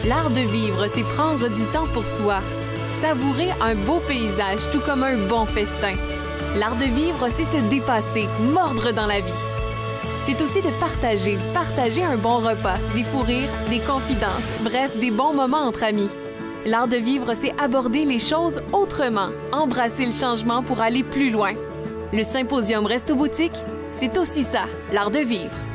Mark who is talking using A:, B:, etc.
A: L'art de vivre, c'est prendre du temps pour soi. Savourer un beau paysage, tout comme un bon festin. L'art de vivre, c'est se dépasser, mordre dans la vie. C'est aussi de partager un bon repas, des fous rires, des confidences, bref, des bons moments entre amis. L'art de vivre, c'est aborder les choses autrement, embrasser le changement pour aller plus loin. Le symposium Resto Boutique, c'est aussi ça, l'art de vivre.